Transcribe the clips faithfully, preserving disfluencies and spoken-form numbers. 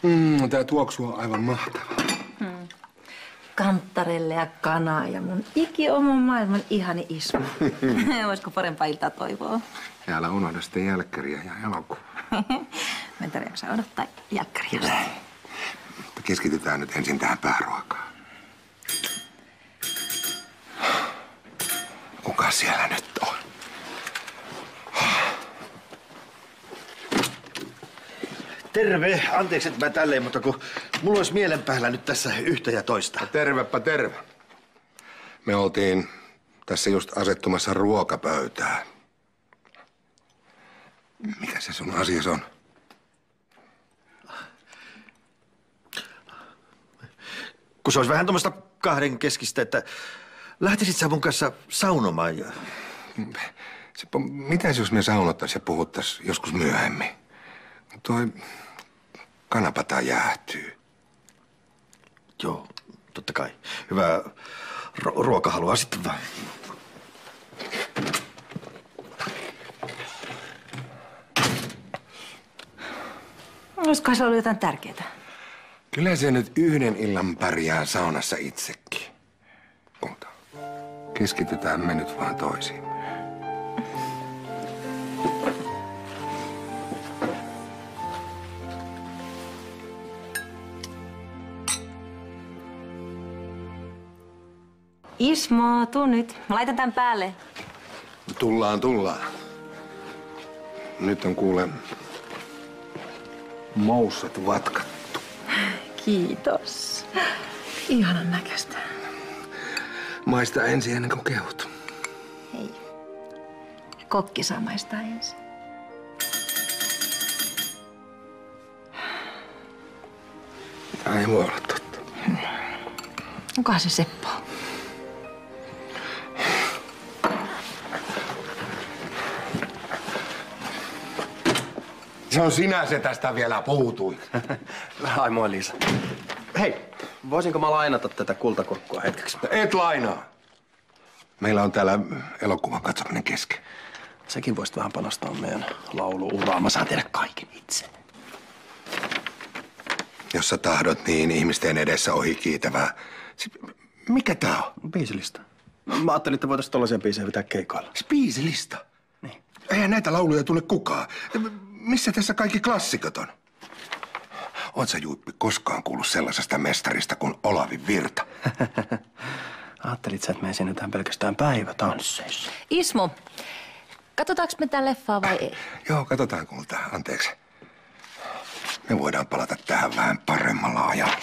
Mm, tää tuoksu on aivan mahtava. Hmm. Kanttarelle ja kanaa ja mun ikioman maailman ihani Ismo. Voisiko parempaa iltaa toivoa? Ja älä unohda sitten jälkkäriä ja elokuvaa. Mä en tarvitse odottaa jälkkäriä. Mutta keskitytään nyt ensin tähän pääruokaan. Kuka siellä nyt on? Terve. Anteeksi, että mä tälleen, mutta kun mulla olisi mielen päällä nyt tässä yhtä ja toista. No tervepä terve. Me oltiin tässä just asettumassa ruokapöytään. Mikä se sun asias on? Kun se olisi vähän tuommoista kahden keskistä, että lähtisit sä mun kanssa saunomaan ja... Seppo, mitäs jos me saunottais ja puhuttais joskus myöhemmin? Toi kanapata jäähtyy. Joo, totta kai. Hyvää ru- ruokahalua sitten vaan. Olisikohan se ollut jotain tärkeää? Kyllä se nyt yhden illan pärjää saunassa itsekin. Mutta keskitytään me nyt vaan toisiin. Ismo, tuu nyt. Mä laitan tän päälle. Tullaan, tullaan. Nyt on kuule moussat vatkattu. Kiitos. Ihanan näköistä. Maista ensin ennen kuin kehut. Hei. Kokki saa maistaa ensin. Tää ei voi olla totta. Onkohan se Seppo? Se on sinä se tästä vielä puutui. Ai moi Liisa. Hei, voisinko mä lainata tätä kultakurkkua hetkeksi? Et lainaa. Meillä on täällä elokuvan katsominen kesken. Sekin voisit vähän panostaa meidän lauluuraan. Mä saan tehdä kaiken itse. Jos sä tahdot niin ihmisten edessä ohi kiitävää. Mikä tää on? Biisilista. Mä ajattelin, että voitais tollaisia biisejä pitää keikoilla. Biisilista? Niin. Eihän näitä lauluja tunne kukaan. Missä tässä kaikki klassikot on? Oot sä, Juippi, koskaan kuullut sellaisesta mestarista kuin Olavi Virta? Ajattelit sä, että me esiinnytään pelkästään päivätansseissa? Ismo, katsotaanko me tää leffaa vai ei? Joo, katsotaan kulta. Anteeksi. Me voidaan palata tähän vähän paremmalla ajalla.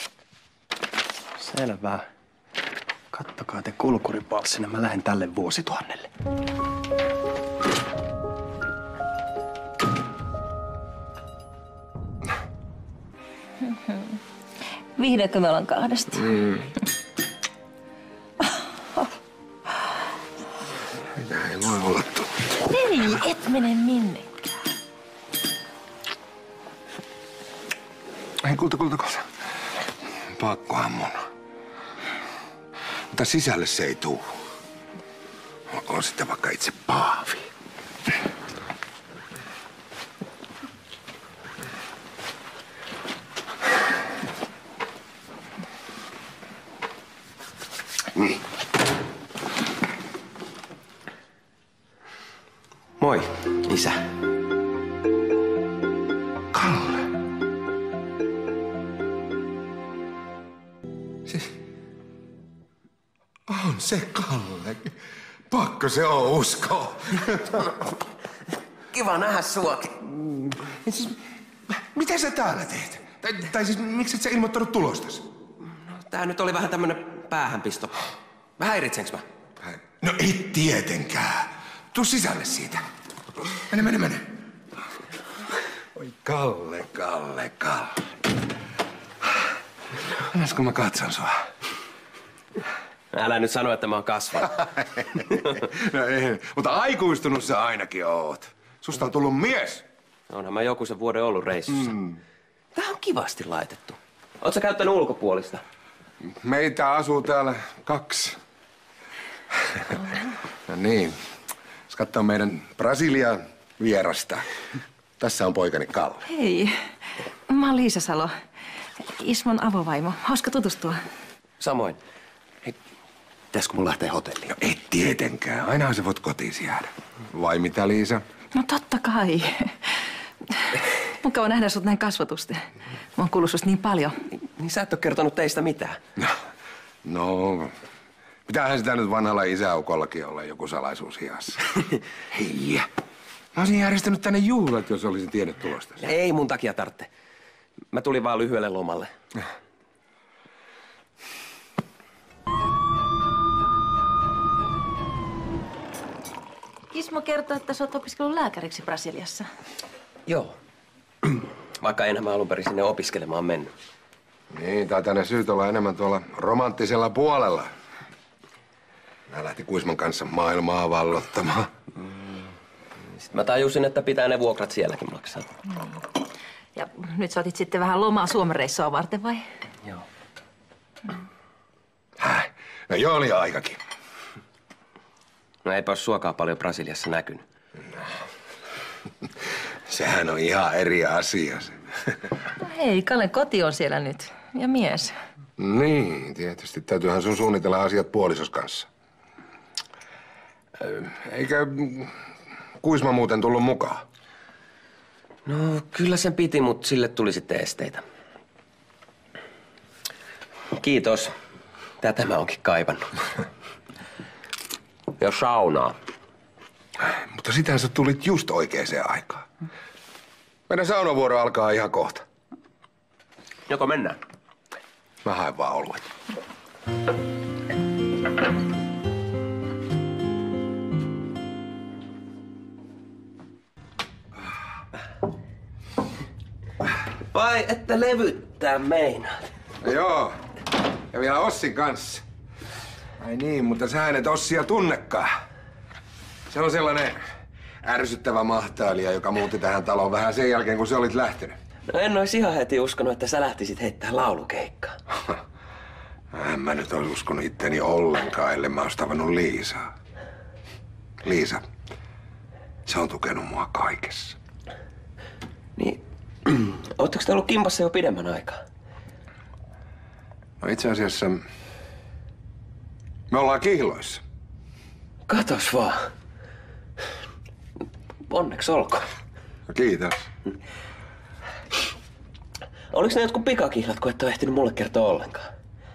Selvä. Kattokaa te kulkuripalssina. Mä lähden tälle vuosituhannelle. Vihdoinko me ollaan kahdesta? Mm. Mitä ei voi olla totta. Ei, et mene minnekään. Ei, kulta, kulta, kulta. Pakkohan mun. Mutta sisälle se ei tuu. Olkoon sitten vaikka itse Paavi. Niin. Moi, isä. Kalle. Siis... On se Kalle. Pakko se on uskoa. Kiva nähdä suakin. Siis, mitä sä täällä teet? Tai, tai siis, miksi et sä ilmoittanut tulostas? No, tää nyt oli vähän tämmönen päähänpisto. Mä häiritsenkö mä? No ei tietenkään. Tuu sisälle siitä. Mene, mene, mene. Oi Kalle, Kalle, Kalle. Annas kun mä katson sua. Älä nyt sano, että mä oon kasvanut. No ei, mutta aikuistunut sä ainakin oot. Susta on tullut mies. Onhan mä joku sen vuoden ollut reissussa. Mm. Tää on kivasti laitettu. Oot sä käyttänyt ulkopuolista? Meitä asuu täällä kaksi. No niin. Jos katsoo meidän Brasilian vierasta. Tässä on poikani Kalle. Hei. Mä oon Liisa Salo, Ismon avovaimo. Hauska tutustua. Samoin. Hei, pitäisikö mun lähteä hotelliin? No et tietenkään. Ainahan sä voit kotiin jäädä. Vai mitä, Liisa? No totta kai. Mukava nähdä sut näin kasvatusten. Mä oon kuullut susta niin paljon. Niin sä et ole kertonut teistä mitään. No, no pitäähän sitä nyt vanhalla isäukollakin olla joku salaisuus hiassa. Hei, mä olisin järjestänyt tänne juhlat, jos olisin tiennyt tulosta. Ei mun takia tarvitse. Mä tulin vaan lyhyelle lomalle. Ismo kertoi, että sä oot opiskellut lääkäriksi Brasiliassa. Joo. Vaikka enhän mä alun perin sinne opiskelemaan mennyt. Niin, taitaa ne syyt olla enemmän tuolla romanttisella puolella. Mä lähti Kuisman kanssa maailmaa vallottamaan. Sitten mä tajusin, että pitää ne vuokrat sielläkin maksaa. Ja nyt sä otit sitten vähän lomaa Suomen reissua varten, vai? Joo. Häh? No joo, oli aikakin. No eipä ole suokaa paljon Brasiliassa näkynyt. Sehän on ihan eri asia. No hei, Kallen koti on siellä nyt. Ja mies. Niin, tietysti. Täytyyhän sun suunnitella asiat puolisos kanssa. Eikä Kuisma muuten tullut mukaan? No kyllä sen piti, mutta sille tuli sitten esteitä. Kiitos. Tätä mä oonkin kaivannut. Ja saunaa. Mutta sitähän sä tulit just oikeaan aikaan. Meidän saunavuoro alkaa ihan kohta. Joko mennään? Mä haen vaan oluet. Vai että levyttää meinaat? No joo. Ja vielä Ossin kanssa. Ai niin, mutta sä et Ossia tunnekaan. Se on sellainen ärsyttävä mahtailija, joka muutti tähän taloon vähän sen jälkeen, kun sä olit lähtenyt. No en ois ihan heti uskonut, että sä lähtisit heittää laulukeikkaa. En mä nyt ois uskonut itteni ollenkaan, ellei mä ois tavannut Liisaa. Liisa, se on tukenut mua kaikessa. Niin, ootteko te ollut kimpassa jo pidemmän aikaa? No itse asiassa me ollaan kihloissa. Katos vaan. Onneksi olkoon. No, kiitos. Oliko ne jotkut pikakihlat, kun et ole ehtinyt mulle kertoa ollenkaan?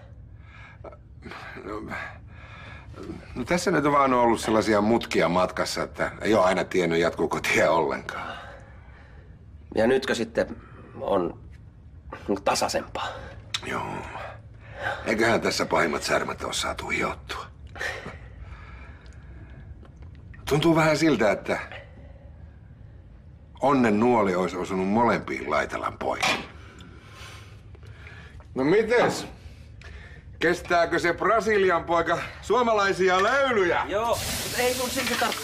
No, no tässä nyt on vaan ollut sellaisia mutkia matkassa, että ei ole aina tiennyt jatkuuko tie ollenkaan. Ja nytkö sitten on tasaisempaa? Joo. Eiköhän tässä pahimmat särmät ole saatu hiottua. Tuntuu vähän siltä, että onnen nuoli olisi osunut molempiin Laitelan poikiin. No mites? Kestääkö se Brasilian poika suomalaisia löylyjä? Joo, mutta ei sun silti tarvitse.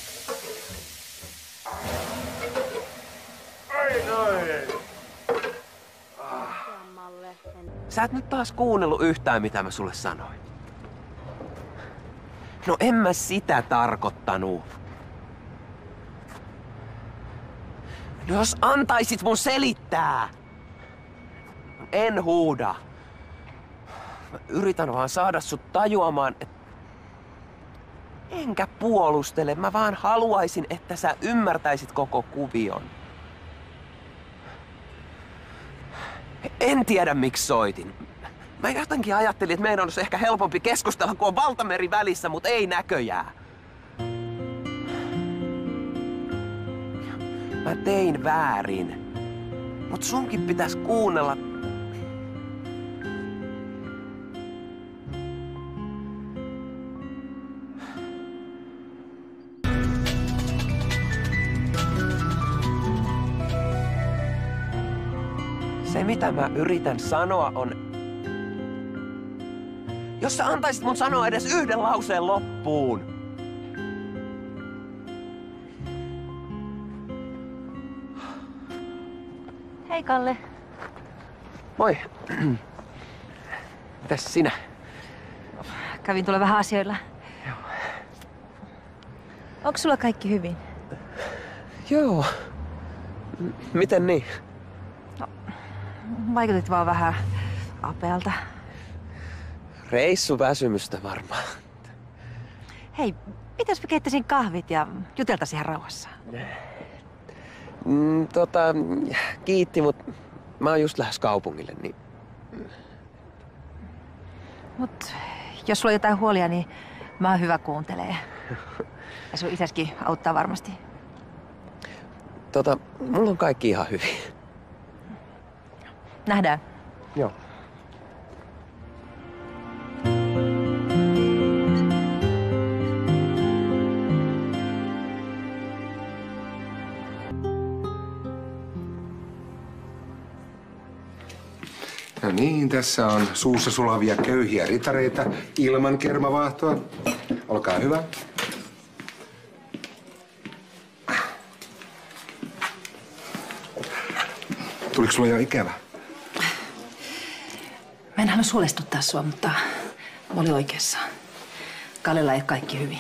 Ai noin. Sä et nyt taas kuunnellut yhtään, mitä mä sulle sanoin. No en mä sitä tarkoittanut. No jos antaisit mun selittää. En huuda. Mä yritän vaan saada sut tajuamaan, että enkä puolustele. Mä vaan haluaisin, että sä ymmärtäisit koko kuvion. En tiedä, miksi soitin. Mä jotenkin ajattelin, että meidän olisi ehkä helpompi keskustella, kun on valtameri välissä, mutta ei näköjään. Mä tein väärin. Mut sunkin pitäisi kuunnella. Se, mitä mä yritän sanoa, on... Jos sä antaisit mun sanoa edes yhden lauseen loppuun. Hei, Kalle. Moi. Mitäs sinä? Kävin tuolla vähän asioilla. Joo. Onko sulla kaikki hyvin? Joo. M- miten niin? No, Vaikutit vaan vähän apealta. Reissuväsymystä varmaan. Hei, mitäs mä keittäisin kahvit ja juteltaisiin ihan rauhassa? Mm, tota, kiitti, mut mä oon just lähes kaupungille, niin... Mut jos sulla on jotain huolia, niin mä oon hyvä kuuntelee. Ja sun isäskin auttaa varmasti. Tota, mulla on kaikki ihan hyvin. Nähdään. Joo. No niin, tässä on suussa sulavia köyhiä ritareita ilman kermavaahtoa. Olkaa hyvä. Tuliko sulla jo ikävä? Mä en halua suolestuttaa sua, mutta mä olin oikeassa. Kallella ei ole kaikki hyvin.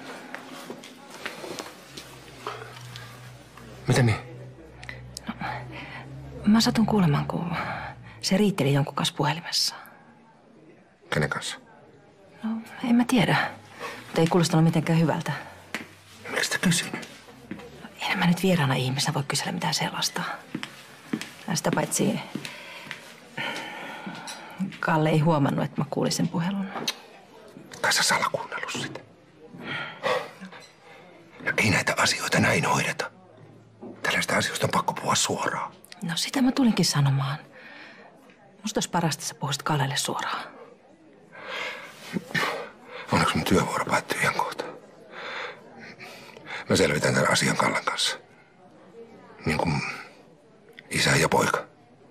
Mitä niin? No, mä satun kuulemaan, kun se riitteli jonkun kanssa puhelimessa. Kenen kanssa? No, en mä tiedä. Mutta ei kuulostanut mitenkään hyvältä. Miksi sä kysynyt? No, en mä nyt vieraana ihmisenä voi kysellä mitään sellaista. Ja sitä paitsi Kalle ei huomannut, että mä kuulin sen puhelun. Kai sä salakuunnellut sitä. Ja ei näitä asioita näin hoideta. Tällaista asioista on pakko puhua suoraan. No sitä mä tulinkin sanomaan. Musta olisi parasta, että sä puhuisit Kallelle suoraan. Onneksi mun työvuoro päättyy ihan kohta. Mä selvitän tämän asian Kallen kanssa. Niin kuin isä ja poika.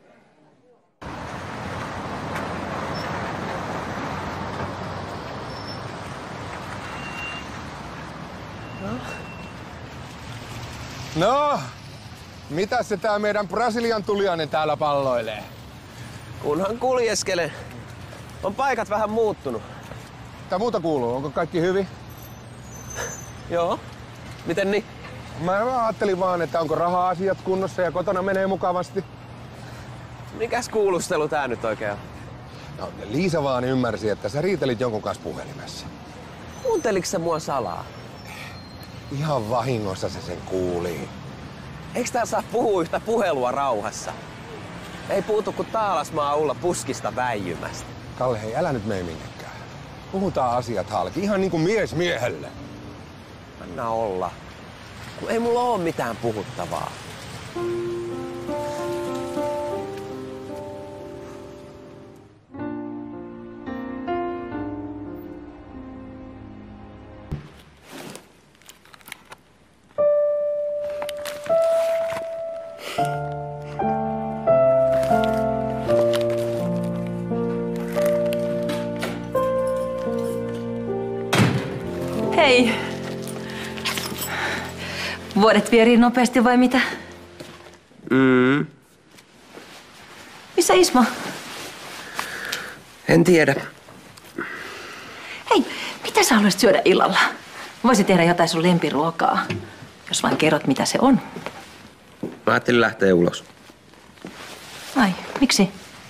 No, mitä se tää meidän Brasilian tuliainen täällä palloilee? Kunhan kuljeskelen. On paikat vähän muuttunut. Mitä muuta kuuluu? Onko kaikki hyvin? Joo. Miten niin? Mä ajattelin vaan, että onko raha-asiat kunnossa ja kotona menee mukavasti. Mikäs kuulustelu tää nyt oikein on? No, Liisa vaan ymmärsi, että sä riitelit jonkun kanssa puhelimessa. Kuunteliks sä mua salaa? Ihan vahingossa se sen kuuli. Eiks tää saa puhua yhtä puhelua rauhassa? Ei puutu kuin taalasmaa ulla puskista väijymästä. Kalle, hei, älä nyt mene minnekään. Puhutaan asiat halki, ihan niin kuin mies miehelle. Anna olla. Kun ei mulla oo mitään puhuttavaa. Hei! Vuodet vierii nopeasti vai mitä? Mm. Missä Ismo? En tiedä. Hei, mitä sä haluaisit syödä illalla? Voisin tehdä jotain sun lempiruokaa, jos vaan kerrot mitä se on. Mä ajattelin lähteä ulos. Ai, miksi?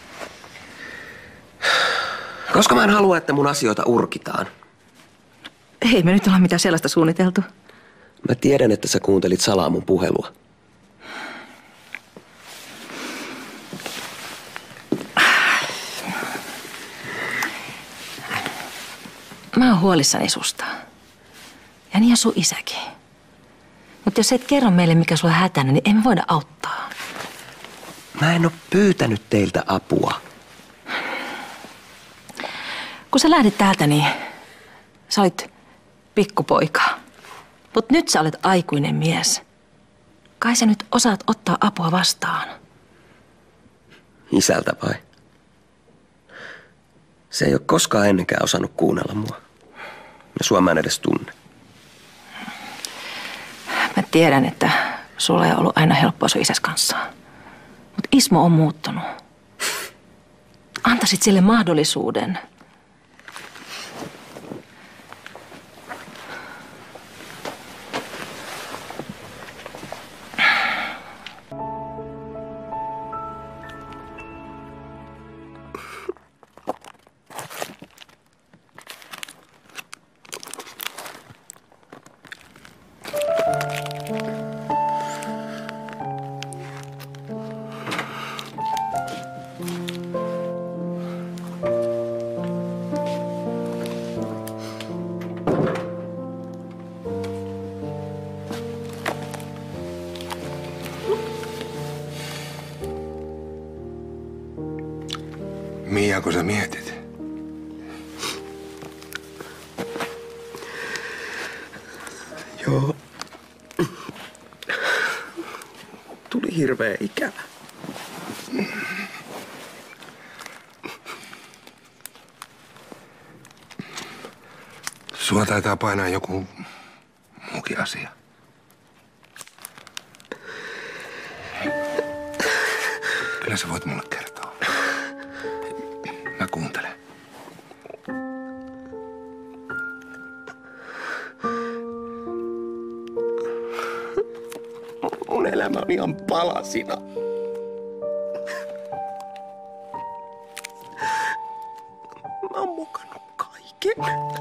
Koska mä en halua, että mun asioita urkitaan. Ei me nyt olla mitään sellaista suunniteltu. Mä tiedän, että sä kuuntelit salaa mun puhelua. Mä oon huolissani susta. Ja niin on sun isäkin. Mutta jos et kerro meille, mikä sulla hätänä, niin emme voida auttaa. Mä en oo pyytänyt teiltä apua. Kun sä lähdit täältä, niin sä olit pikkupoika. Mut nyt sä olet aikuinen mies. Kai sä nyt osaat ottaa apua vastaan. Isältä vai? Se ei ole koskaan ennenkään osannut kuunnella mua. Ja sua mä en edes tunne. Mä tiedän, että sulla ei ollut aina helppoa sun isäs kanssa. Mut Ismo on muuttunut. Antaisit sille mahdollisuuden. Miiako sä mietit? Joo. Tuli hirveä ikävä. Sua taitaa painaa joku muukin asia. Kyllä sä voit mulle kertoa. Mä kuuntelen. Mun elämä on ihan palasina. Mä oon mokannut kaiken.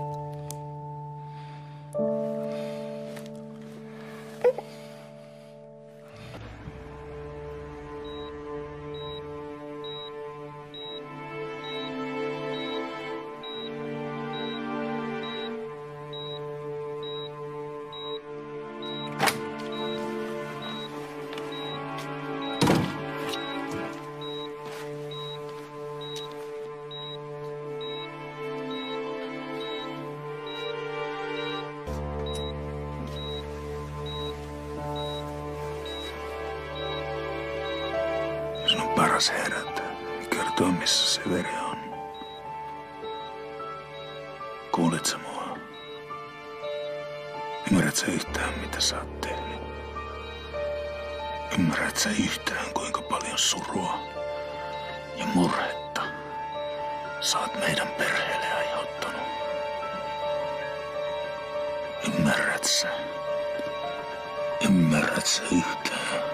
Sun on paras herätä ja kertoa, missä se veri on. Kuulit sä mua? Ymmärrät sä yhtään, mitä sä oot tehnyt? Ymmärrät sä yhtään, kuinka paljon surua ja murhetta sä oot meidän perheelle aiheuttanut? Ymmärrät sä? Ymmärrät sä yhtään?